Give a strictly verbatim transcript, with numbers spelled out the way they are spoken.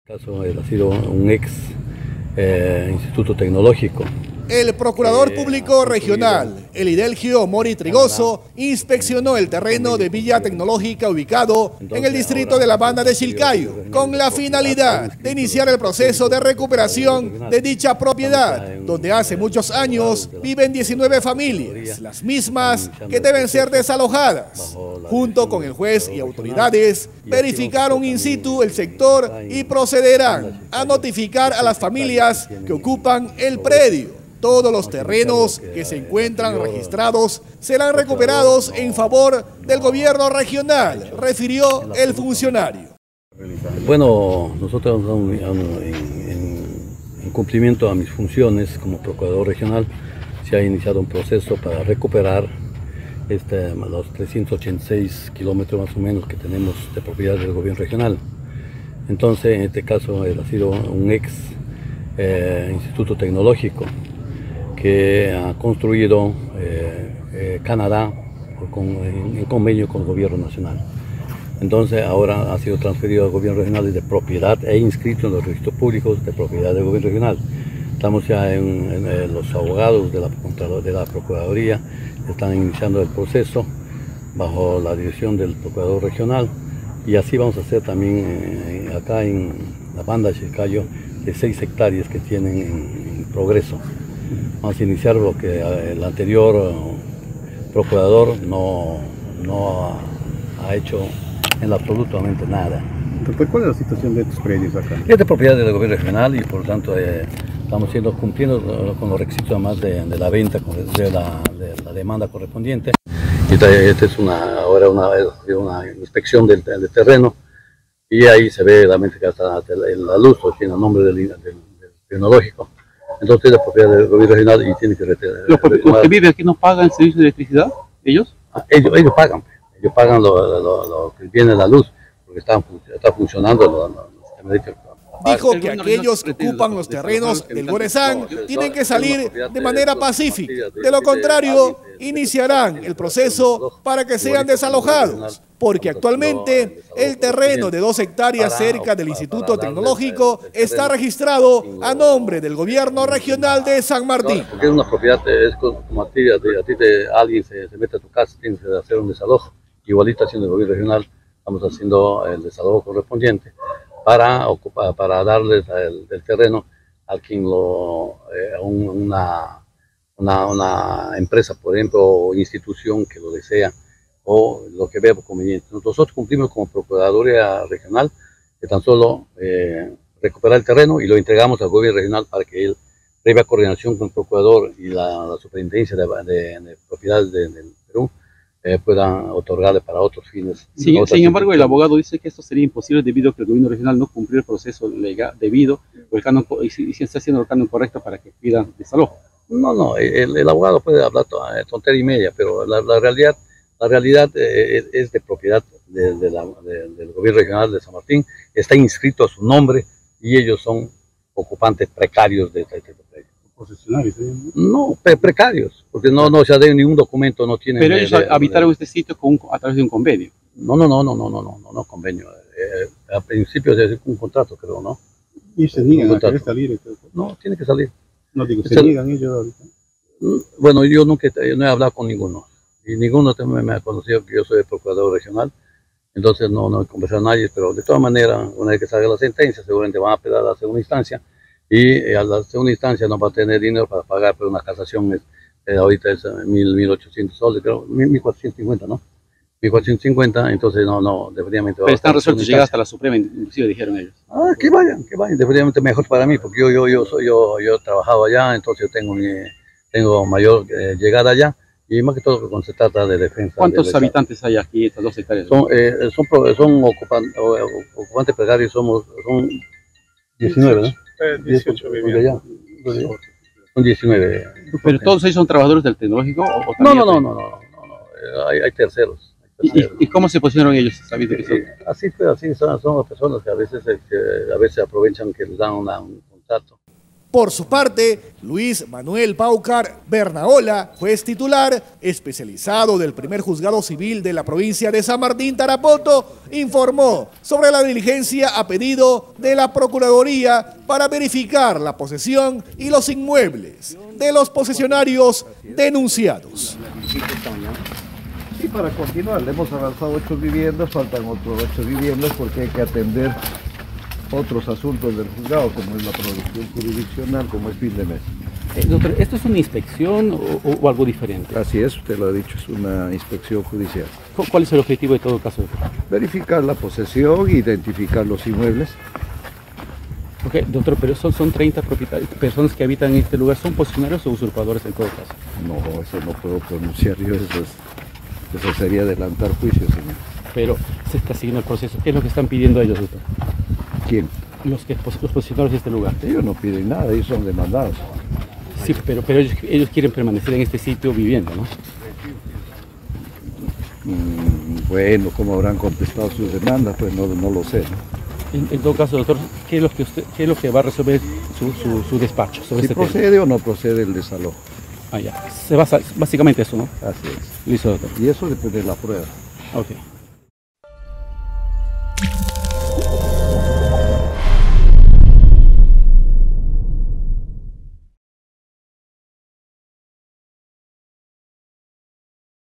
caso él ha sido un ex eh, instituto tecnológico. El procurador público regional, Elidelgio Mori Trigoso, inspeccionó el terreno de Villa Tecnológica ubicado en el distrito de la Banda de Chilcayo, con la finalidad de iniciar el proceso de recuperación de dicha propiedad, donde hace muchos años viven diecinueve familias, las mismas que deben ser desalojadas. Junto con el juez y autoridades, verificaron in situ el sector y procederán a notificar a las familias que ocupan el predio. Todos los terrenos que se encuentran registrados serán recuperados en favor del gobierno regional, refirió el funcionario. Bueno, nosotros en, en, en cumplimiento a mis funciones como procurador regional, se ha iniciado un proceso para recuperar este, los trescientos ochenta y seis kilómetros más o menos que tenemos de propiedad del gobierno regional. Entonces, en este caso, él ha sido un ex eh, instituto tecnológico que ha construido eh, eh, Canadá con, en, en convenio con el gobierno nacional. Entonces ahora ha sido transferido al gobierno regional de propiedad e inscrito en los registros públicos de propiedad del gobierno regional. Estamos ya en, en, en los abogados de la, de la Procuraduría, están iniciando el proceso bajo la dirección del procurador regional, y así vamos a hacer también eh, acá en la Banda de Chilcayo de seis hectáreas que tienen en, en progreso. Vamos a iniciar lo que el anterior procurador no, no ha, ha hecho en absolutamente nada. Doctor, ¿cuál es la situación de estos predios acá? Es de propiedad del gobierno regional y por lo tanto eh, estamos siendo, cumpliendo con los requisitos además de, de la venta, de la, de la demanda correspondiente. Esta, esta es una, ahora una, una inspección del, del terreno, y ahí se ve realmente que hasta la luz tiene el nombre del, del, del tecnológico. Entonces es propiedad del gobierno regional y tiene que retirar. ¿Los, los que viven aquí no pagan el servicio de electricidad? ¿Ellos? Ah, ellos, ellos pagan, ellos pagan lo, lo, lo que viene la luz, porque está, está funcionando lo, lo, lo, Dijo que aquellos que ocupan los terrenos del Gorezán tienen que salir de manera pacífica. De lo contrario, iniciarán el proceso para que sean desalojados, porque actualmente el terreno de dos hectáreas cerca del Instituto Tecnológico está registrado a nombre del gobierno regional de San Martín. Porque es una propiedad, es como a ti, a ti, a ti te, alguien se, se mete a tu casa, tienes que hacer un desalojo. Igualito haciendo el gobierno regional, estamos haciendo el desalojo correspondiente para, ocupar, para darles el, el terreno a quien lo, eh, un, una, una, una empresa, por ejemplo, o institución que lo desea, o lo que vea conveniente. Nosotros cumplimos como Procuraduría Regional de tan solo eh, recuperar el terreno y lo entregamos al gobierno regional para que él, previa coordinación con el Procurador y la, la Superintendencia de, de, de Propiedades del de, de Perú, eh, puedan otorgarle para otros fines. Sí, sin embargo, el abogado dice que esto sería imposible debido a que el gobierno regional no cumplió el proceso legal debido o el canon, y si, y si está haciendo el canon correcto para que pidan desalojo. No, no, el, el abogado puede hablar tontería y media, pero la, la realidad La realidad eh, es de propiedad de, de la, de, del gobierno regional de San Martín, está inscrito a su nombre y ellos son ocupantes precarios de este predio. ¿Concesionarios? ¿eh? No, pre precarios, porque no, no se ha dado ningún documento, no tienen... Pero ellos de, de, habitaron de, este sitio con un, a través de un convenio. No, no, no, no, no, no, no, no, no convenio. Eh, a principio es un contrato, creo, ¿no? Y se niegan a querer salir. No, tiene que salir. No digo, se, se niegan ellos ahorita. Bueno, yo nunca yo no he hablado con ninguno. Y ninguno me ha conocido que yo soy el procurador regional, entonces no, no he conversado a nadie, pero de todas maneras, una vez que salga la sentencia, seguramente van a pedir a la segunda instancia, y eh, a la segunda instancia no va a tener dinero para pagar por una casación, eh, ahorita es mil ochocientos soles, creo, mil cuatrocientos cincuenta, ¿no? mil cuatrocientos cincuenta, entonces no, no, definitivamente... Pero están resueltos llegar hasta la Suprema, inclusive dijeron ellos. Ah, que vayan, que vayan, definitivamente mejor para mí, porque yo, yo, yo, soy, yo, yo he trabajado allá, entonces yo tengo, mi, tengo mayor eh, llegada allá. Y más que todo cuando se trata de defensa. ¿Cuántos de habitantes hay aquí, estas dos hectáreas? Son, eh, son, son ocupan, ocupantes precarios, somos, son diecinueve, ¿no? Eh, dieciocho viviendas. Son diecinueve. ¿Pero todos ellos son trabajadores del tecnológico? O no, no, no, no, no, no, no, hay, hay terceros. Hay terceros. ¿Y, ¿Y cómo se posicionaron ellos? Sabiendo que son? Eh, así fue, así son, son las personas que a veces, que a veces aprovechan que les dan una, un contrato. Por su parte, Luis Manuel Paucar Bernaola, juez titular, especializado del primer juzgado civil de la provincia de San Martín Tarapoto, informó sobre la diligencia a pedido de la Procuraduría para verificar la posesión y los inmuebles de los posesionarios denunciados. Y para continuar, le hemos avanzado ocho viviendas, faltan otras ocho viviendas porque hay que atender otros asuntos del juzgado, como es la producción jurisdiccional, como es fin de mes. Eh, doctor, ¿esto es una inspección o, o algo diferente? Así es, usted lo ha dicho, es una inspección judicial. ¿Cuál es el objetivo de todo caso? Verificar la posesión, identificar los inmuebles. Ok, doctor, pero son, son treinta propietarios, personas que habitan en este lugar, ¿son posesionarios o usurpadores en todo caso? No, eso no puedo pronunciar yo, eso, es, eso sería adelantar juicios, señor. Pero se está siguiendo el proceso. ¿Qué es lo que están pidiendo ellos, doctor? ¿Quién? Los, que, los posesionarios de este lugar. Ellos no piden nada, ellos son demandados. Sí, pero, pero ellos, ellos quieren permanecer en este sitio viviendo, ¿no? Mm, bueno, ¿cómo habrán contestado sus demandas? Pues no, no lo sé, ¿no? En, en todo caso, doctor, ¿qué es lo que, usted, qué es lo que va a resolver su, su, su despacho sobre si este procede tema? o no procede el desalojo. Ah, ya. Se basa básicamente eso, ¿no? Así es. Listo, doctor. Y eso depende de la prueba. Ok.